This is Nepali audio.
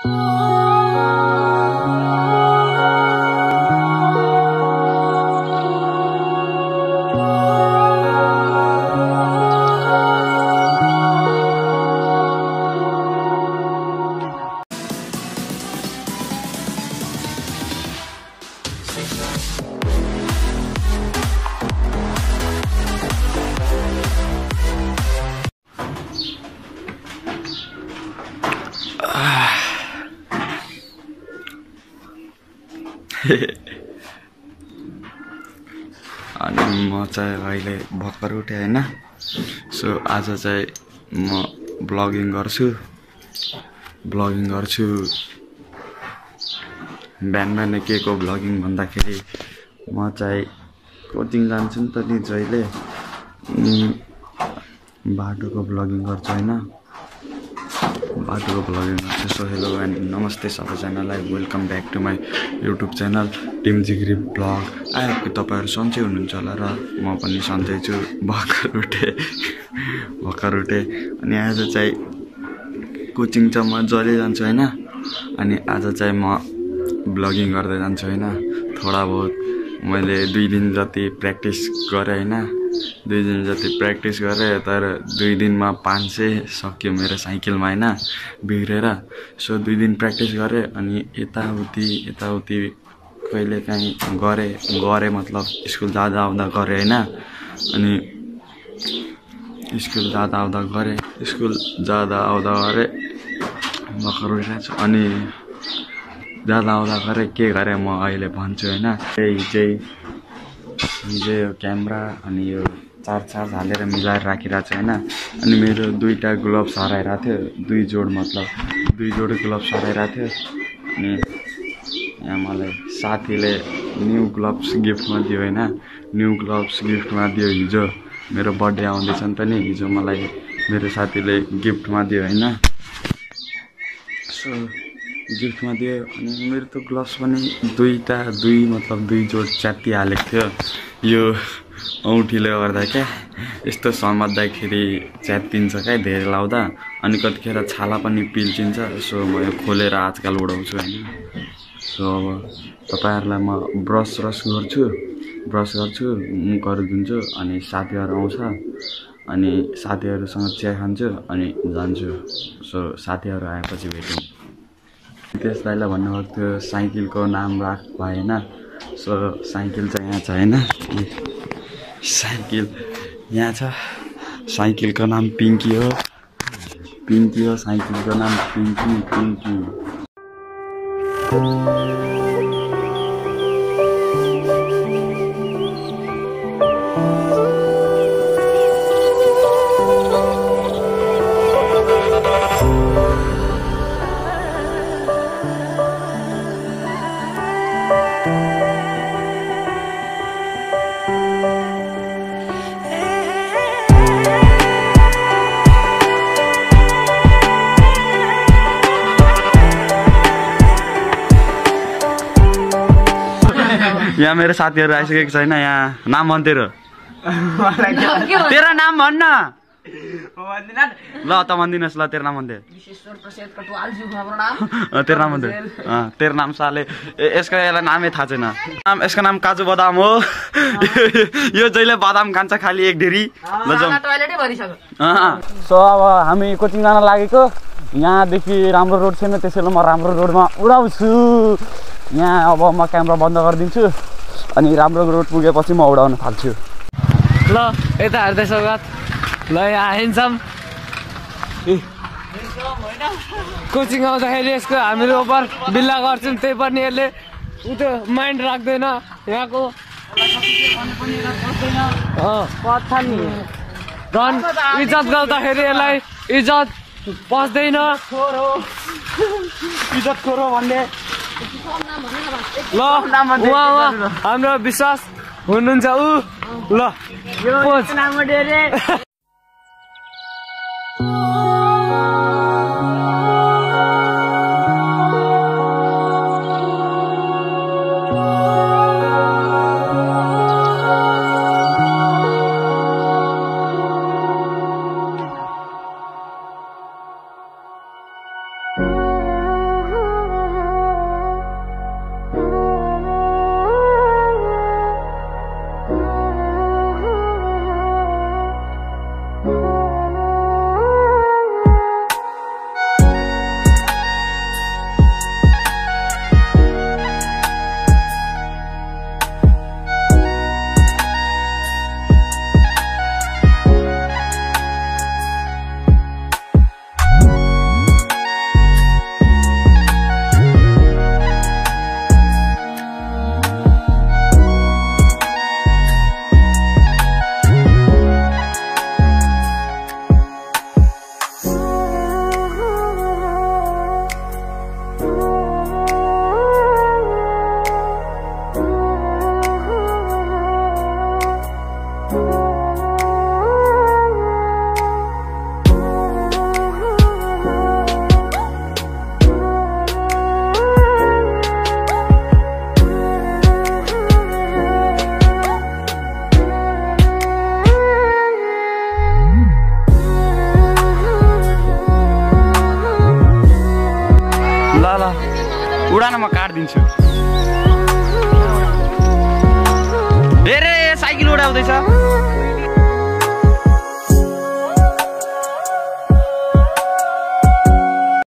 अनि म चाहिँ अहिले भर्खर उठेँ हैन। सो आज चाहिँ म ब्लगिङ गर्छु बिहान बिहान के को ब्लगिङ भन्दाखेरि म चाहिँ कोचिङ जान्छु नि त नि जहिले बाटोको ब्लगिङ गर्छु हैन। बाटोको ब्लगिङ गर्छु। सो हेलो एन्ड नमस्ते सबैजनालाई, welcome back to my YouTube channel team Jigri blog. आएको तपाईँहरू सन्चै हुनुहुन्छ होला र म पनि सन्चै छु। भर्खर उठेँ अनि आज चाहिँ कोचिङ चाहिँ म जहिले जान्छु हैन। अनि आज चाहिँ म ब्लगिङ गर्दै जान्छु हैन। थोडा बहुत मैले 2 दिन जति प्र्याक्टिस गरेँ हैन। 2 दिन जति प्र्याक्टिस गरेँ, तर 2 दिनमा 500 सक्यो मेरो साइकलमा हैन, बिग्रेर। सो 2 दिन प्र्याक्टिस गरेँ अनि यताउति कहिले काहीँ गरेँ मतलब स्कुल जाँदा आउँदा गरेँ हैन। अनि स्कुल जाँदा आउँदा गरेँ भर्खर उठिरहेको छु। अनि जाँदा आउँदा गरेँ के गरेँ म अहिले भन्छु हैन। हिजो यो क्यामेरा अनि यो चार्ज हालेर मिलाएर राखिरहेको छु हैन। अनि मेरो 2टा ग्लोभ्स हराइरहेको थियो, 2 जोड ग्लोभ्स हराइरहेको थियो। अनि यहाँ मलाई साथीले न्यू ग्लोभ्स गिफ्टमा दियो हैन। हिजो मेरो बर्थडे आउँदैछ नि त नि, हिजो मलाई मेरो साथीले गिफ्टमा दियो हैन। सो गिफ्टमा दियो अनि मेरो त ग्लोभ्स पनि 2 जोड च्यातिहालेको थियो। यो औँठीले गर्दा क्या यस्तो समात्दाखेरि च्यातिन्छ क्या धेरै लाउँदा, अनि कतिखेर छाला पनि पिल्चिन्छ। सो म यो खोलेर आजकल उडाउँछु हैन। सो अब तपाईँहरूलाई म ब्रस गर्छु, मुखहरू धुन्छु। अनि साथीहरू आउँछ, अनि साथीहरूसँग चिया खान्छु अनि जान्छु। सो साथीहरू आएपछि भेटौँ। त्यस दाइलाई भन्नुभएको थियो साइकलको नाम राख भाइ हैन। सो साइकल चाहिँ यहाँ छ हैन। साइकल यहाँ छ। साइकलको नाम पिङ्की हो। साइकलको नाम पिङ्की। यहाँ मेरो साथीहरू आइसकेको छैन। यहाँ नाम भन् तेरो नाम भन्न ल त भन्दिनुहोस्। ल तेरो नाम भन्दै तेरो नाम भन्दै तेरो नाम साले यसको यसलाई नामै थाहा छैन। यसको नाम काजु बदाम हो। यो जहिले बदाम खान्छ खालि एक ढेरी। सो अब हामी कोचिङ जान लागेको। यहाँदेखि राम्रो रोड छैन, त्यसैले म राम्रो रोडमा उडाउँछु। यहाँ अब म क्यामेरा बन्द गरिदिन्छु अनि राम्रो रोड पुगेपछि म उडाउन थाल्छु। ल यता हेर्दै स्वागत। ल यहाँ हिँड्छौँ। कोचिङ आउँदाखेरि यसको हामीले ओभर बिल्ला गर्छौँ, त्यही पनि यसले त्यो माइन्ड राख्दैन। यहाँको झन् इज्जत गर्दाखेरि यसलाई इज्जत पस्दैन। इज्जत खोरो भन्ने ल उहाँ हाम्रो विश्वास हुनुहुन्छ ऊ। ल ल ल उडान म काट्दिन्छु हेरे साइकल उडाउँदैछ